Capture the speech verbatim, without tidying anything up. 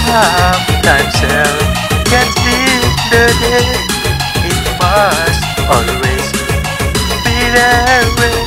Sometimes hell gets in the day. It must always be there.